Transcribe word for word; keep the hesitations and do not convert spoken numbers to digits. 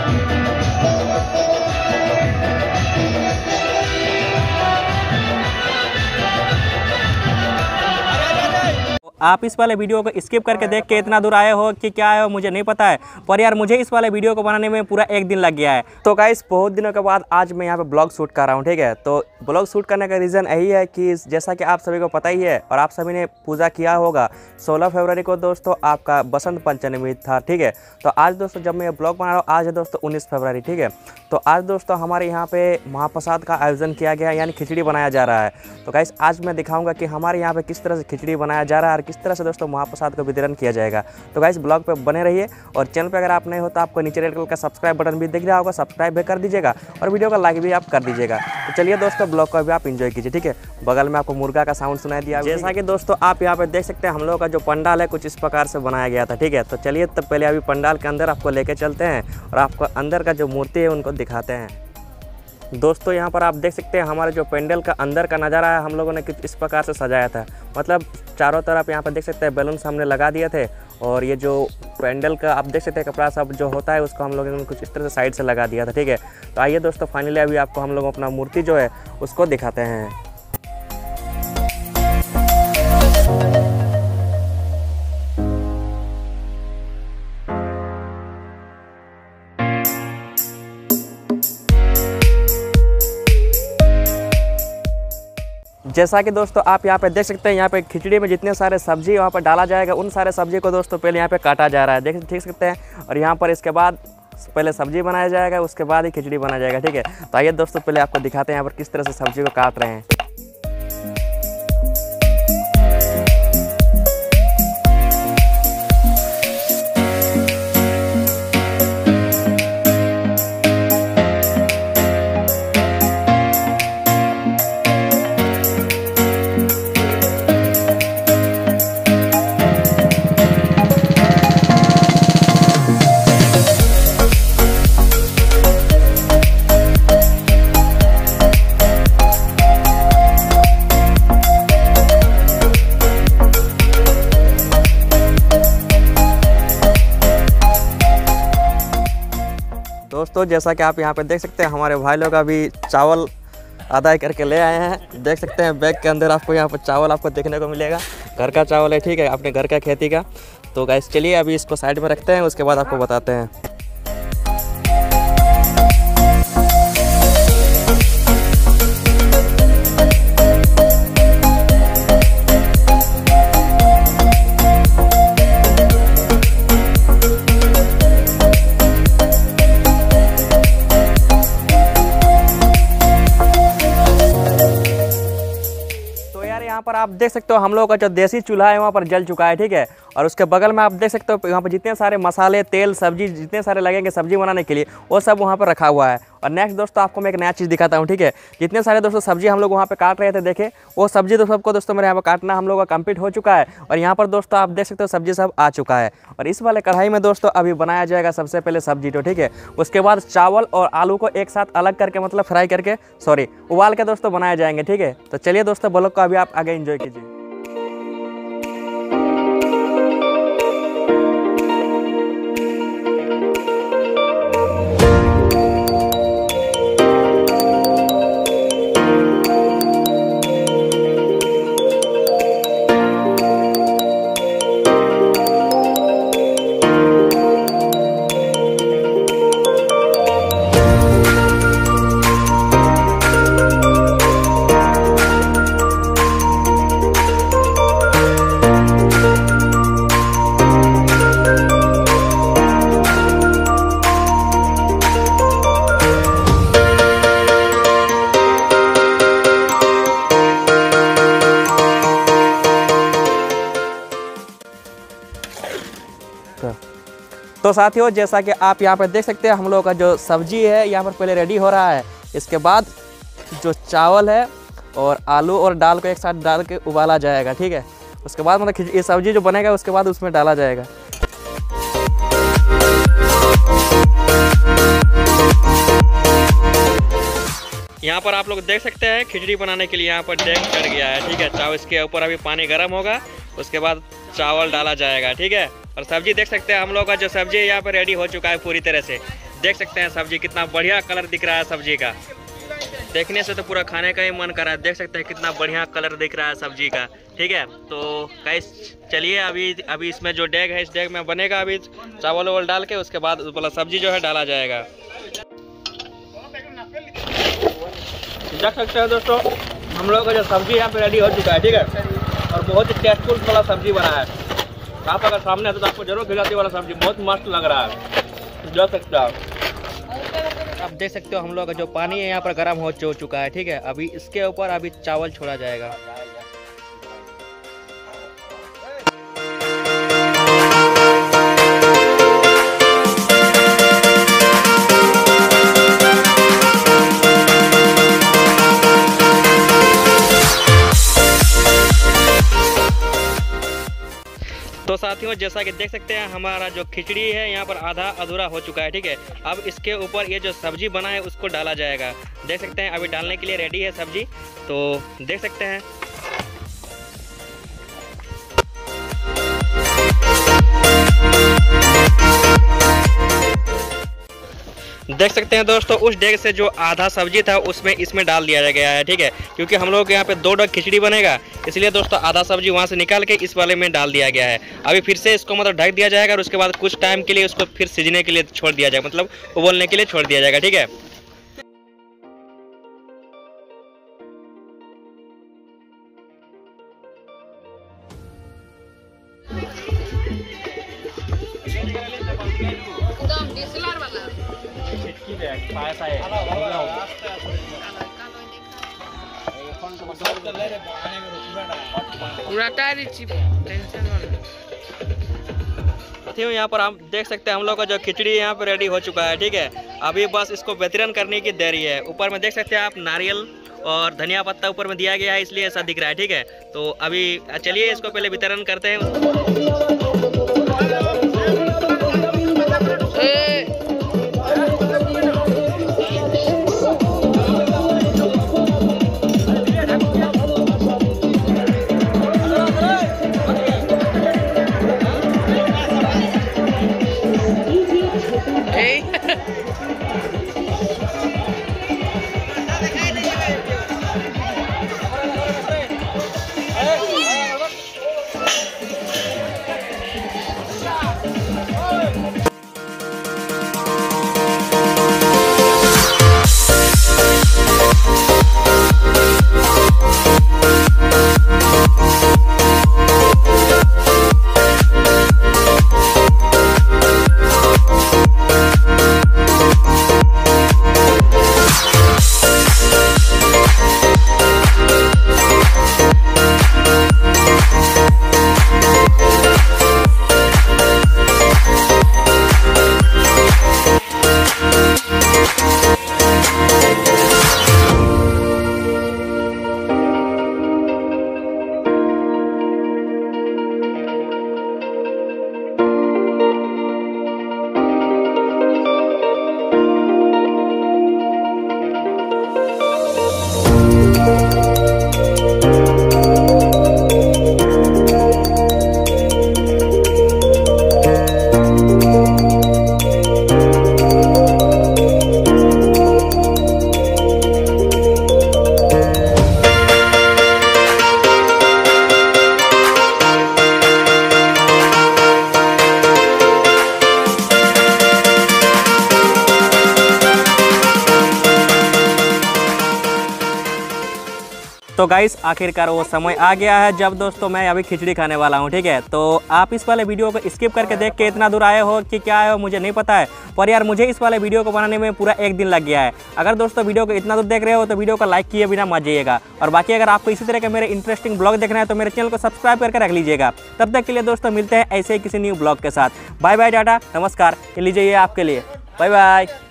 आप इस वाले वीडियो को स्किप करके देख के इतना दूर आए हो कि क्या आए हो मुझे नहीं पता है, पर यार मुझे इस वाले वीडियो को बनाने में पूरा एक दिन लग गया है। तो गाइस बहुत दिनों के बाद आज मैं यहाँ पे ब्लॉग शूट कर रहा हूँ, ठीक है। तो ब्लॉग शूट करने का रीज़न यही है कि जैसा कि आप सभी को पता ही है और आप सभी ने पूजा किया होगा, सोलह फरवरी को दोस्तों आपका बसंत पंचमी था, ठीक है। तो आज दोस्तों जब मैं ये ब्लॉग बना रहा हूँ, आज है दोस्तों उन्नीस फरवरी, ठीक है। तो आज दोस्तों हमारे यहाँ पे महाप्रसाद का आयोजन किया गया है, यानी खिचड़ी बनाया जा रहा है। तो गाइस आज मैं दिखाऊंगा कि हमारे यहाँ पे किस तरह से खिचड़ी बनाया जा रहा है और किस तरह से दोस्तों महाप्रसाद का वितरण किया जाएगा। तो गाइस ब्लॉग पे बने रहिए और चैनल पे अगर आप नहीं हो तो आपको नीचे रेड कलर का सब्सक्राइब बटन भी दिख रहा होगा, सब्सक्राइब भी कर दीजिएगा और वीडियो का लाइक भी आप कर दीजिएगा। तो चलिए दोस्तों ब्लॉग को भी आप एंजॉय कीजिए, ठीक है। बगल में आपको मुर्गा का साउंड सुनाई दिया, जैसा कि दोस्तों आप यहाँ पे देख सकते हैं हम लोग का जो पंडाल है कुछ इस प्रकार से बनाया गया था, ठीक है। तो चलिए तब पहले अभी पंडाल के अंदर आपको लेके चलते हैं और आपको अंदर का जो मूर्ति है उनको दिखाते हैं। दोस्तों यहाँ पर आप देख सकते हैं हमारे जो पेंडल का अंदर का नज़ारा है, हम लोगों ने कुछ इस प्रकार से सजाया था। मतलब चारों तरफ यहाँ पर देख सकते हैं बैलून हमने लगा दिए थे और ये जो पेंडल का आप देख सकते हैं कपड़ा सब जो होता है उसको हम लोगों ने कुछ इस तरह से साइड से लगा दिया था, ठीक है। तो आइए दोस्तों फाइनली अभी आपको हम लोग अपना मूर्ति जो है उसको दिखाते हैं। जैसा कि दोस्तों आप यहाँ पे देख सकते हैं, यहाँ पे खिचड़ी में जितने सारे सब्जी वहाँ पर डाला जाएगा उन सारे सब्जी को दोस्तों पहले यहाँ पे काटा जा रहा है, देख देख सकते हैं। और यहाँ पर इसके बाद पहले सब्जी बनाया जाएगा, उसके बाद ही खिचड़ी बनाया जाएगा, ठीक है। तो आइए दोस्तों पहले आपको दिखाते हैं यहाँ पर किस तरह से सब्जी को काट रहे हैं। दोस्तों जैसा कि आप यहाँ पे देख सकते हैं हमारे भाई लोग अभी चावल अदाई करके ले आए हैं। देख सकते हैं बैग के अंदर आपको यहाँ पर चावल आपको देखने को मिलेगा, घर का चावल है, ठीक है, अपने घर का खेती का। तो गाइस चलिए अभी इसको साइड में रखते हैं, उसके बाद आपको बताते हैं। यहाँ पर आप देख सकते हो हम लोगों का जो देसी चूल्हा है वहाँ पर जल चुका है, ठीक है। और उसके बगल में आप देख सकते हो यहाँ पर जितने सारे मसाले, तेल, सब्जी जितने सारे लगेंगे सब्जी बनाने के लिए वो सब वहाँ पर रखा हुआ है। और नेक्स्ट दोस्तों आपको मैं एक नया चीज़ दिखाता हूँ, ठीक है। जितने सारे दोस्तों सब्जी हम लोग वहाँ पे काट रहे थे, देखे वो सब्जी तो सबको दोस्तों मेरे यहाँ पर काटना हम लोग का कंप्लीट हो चुका है। और यहाँ पर दोस्तों आप देख सकते हो सब्जी सब आ चुका है। और इस वाले कढ़ाई में दोस्तों अभी बनाया जाएगा सबसे पहले सब्जी तो, ठीक है। उसके बाद चावल और आलू को एक साथ अलग करके मतलब फ्राई करके सॉरी उबाल के दोस्तों बनाए जाएंगे, ठीक है। तो चलिए दोस्तों ब्लॉग को अभी आप आगे एंजॉय कीजिए। तो साथियों जैसा कि आप यहाँ पर देख सकते हैं हम लोगों का जो सब्जी है यहाँ पर पहले रेडी हो रहा है। इसके बाद जो चावल है और आलू और दाल को एक साथ डाल के उबाला जाएगा, ठीक है। उसके बाद मतलब ये सब्जी जो बनेगा उसके बाद उसमें डाला जाएगा। यहाँ पर आप लोग देख सकते हैं खिचड़ी बनाने के लिए यहाँ पर डेग चढ़ गया है, ठीक है। चावल इसके ऊपर अभी पानी गर्म होगा, उसके बाद चावल डाला जाएगा, ठीक है। और सब्जी देख सकते हैं हम लोग का जो सब्जी है यहाँ पर रेडी हो चुका है पूरी तरह से। देख सकते हैं सब्जी कितना बढ़िया कलर दिख रहा है सब्जी का। देखने से तो पूरा खाने का ही मन कर रहा है। देख सकते हैं कितना बढ़िया कलर दिख रहा है सब्जी का। ठीक है, तो गाइस चलिए अभी अभी इसमें जो डेग है इस डेग में बनेगा अभी चावल वावल डाल के, उसके बाद वाला सब्जी जो है डाला जाएगा। देख सकते हैं दोस्तों हम लोग का जो सब्जी यहाँ पे रेडी हो चुका है। ठीक है, और बहुत ही टेस्टफुल वाला सब्जी बना है। आप अगर सामने आते तो आपको जरूर खिलाती वाला सब्जी बहुत मस्त लग रहा है। देख सकते हो आप देख सकते हो हम लोग का जो पानी है यहाँ पर गर्म हो चुका है। ठीक है, अभी इसके ऊपर अभी चावल छोड़ा जाएगा। तो साथियों जैसा कि देख सकते हैं हमारा जो खिचड़ी है यहाँ पर आधा अधूरा हो चुका है। ठीक है, अब इसके ऊपर ये जो सब्जी बना है उसको डाला जाएगा। देख सकते हैं अभी डालने के लिए रेडी है सब्जी, तो देख सकते हैं। देख सकते हैं दोस्तों उस डेग से जो आधा सब्जी था उसमें इसमें डाल दिया गया है। ठीक है, क्योंकि हम लोग यहाँ पे दो डेग खिचड़ी बनेगा, इसलिए दोस्तों आधा सब्जी वहाँ से निकाल के इस वाले में डाल दिया गया है। अभी फिर से इसको मतलब ढक दिया जाएगा और उसके बाद कुछ टाइम के लिए उसको फिर सिजने के लिए छोड़ दिया जाएगा, मतलब उबलने के लिए छोड़ दिया जाएगा। ठीक है, यहाँ पर हम देख सकते हैं हम लोग का जो खिचड़ी यहाँ पर रेडी हो चुका है। ठीक है, अभी बस इसको वितरण करने की देरी है। ऊपर में देख सकते हैं आप नारियल और धनिया पत्ता ऊपर में दिया गया है, इसलिए ऐसा दिख रहा है। ठीक है, तो अभी चलिए इसको पहले वितरण करते हैं। तो गाइस आखिरकार वो समय आ गया है जब दोस्तों मैं अभी खिचड़ी खाने वाला हूँ। ठीक है, तो आप इस वाले वीडियो को स्किप करके देख के इतना दूर आए हो कि क्या आए हो मुझे नहीं पता है, पर यार मुझे इस वाले वीडियो को बनाने में पूरा एक दिन लग गया है। अगर दोस्तों वीडियो को इतना दूर देख रहे हो तो वीडियो को लाइक किए बिना मत जाइएगा, और बाकी अगर आपको इसी तरह के मेरे इंटरेस्टिंग ब्लॉग देखना है तो मेरे चैनल को सब्सक्राइब करके रख लीजिएगा। तब तक के लिए दोस्तों मिलते हैं ऐसे ही किसी न्यू ब्लॉग के साथ। बाय बाय, टाटा, नमस्कार। लीजिए आपके लिए, बाय बाय।